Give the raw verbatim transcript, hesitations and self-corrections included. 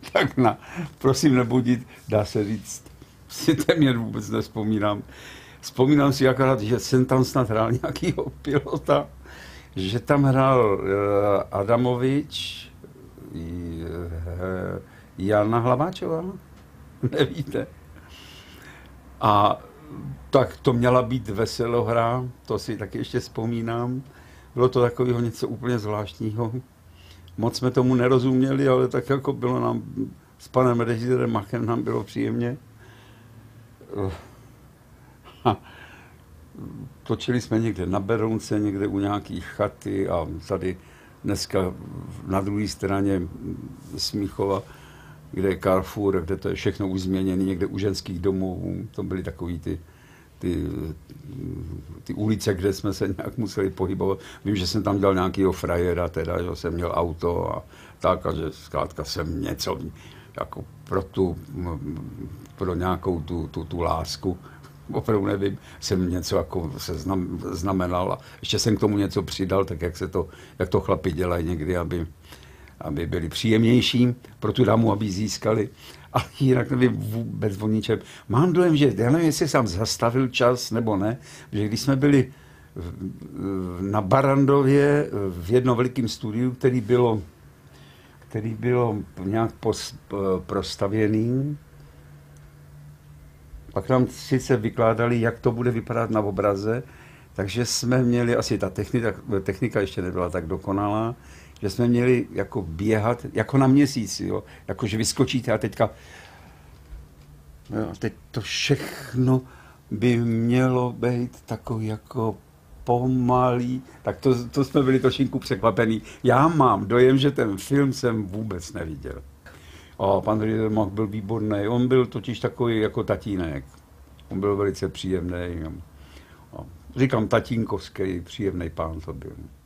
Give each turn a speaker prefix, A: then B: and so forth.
A: tak na, prosím nebudit, dá se říct, si téměř vůbec nespomínám. Vzpomínám si akorát, že jsem tam snad hrál nějakýho pilota, že tam hrál uh, Adamovič, uh, Jana Hlaváčová, nevíte. A tak to měla být veselohra, to si taky ještě vzpomínám. Bylo to takového něco úplně zvláštního. Moc jsme tomu nerozuměli, ale tak jako bylo nám s panem režisérem Machem nám bylo příjemně. A točili jsme někde na Berounce, někde u nějaký chaty a tady dneska na druhé straně Smíchova, kde je Carrefour, kde to je všechno už změněné, někde u ženských domovů. To byly takový ty, ty, ty ulice, kde jsme se nějak museli pohybovat. Vím, že jsem tam dělal nějakýho frajera, teda, že jsem měl auto a tak, a že zkrátka jsem něco jako pro tu, pro nějakou tu, tu, tu lásku, opravdu nevím, jsem něco jako se znam, znamenal a ještě jsem k tomu něco přidal, tak jak se to, jak to chlapi dělají někdy, aby, aby byli příjemnější pro tu dámu, aby získali. Ale jinak nevím vůbec o ničem. Mám dojem, že já nevím, jestli jsem zastavil čas nebo ne, že když jsme byli na Barrandově v jednom velikém studiu, který bylo, který bylo nějak pos, prostavěný, pak nám sice vykládali, jak to bude vypadat na obraze, takže jsme měli, asi ta technika, technika ještě nebyla tak dokonalá, že jsme měli jako běhat, jako na měsíci, jo? Jako že vyskočíte a teďka, jo, teď to všechno by mělo být takový jako pomalý, tak to, to jsme byli trošinku překvapení. Já mám dojem, že ten film jsem vůbec neviděl. A pan Riedermach byl výborný, on byl totiž takový jako tatínek. On byl velice příjemný. A říkám tatínkovský, příjemný pán to byl.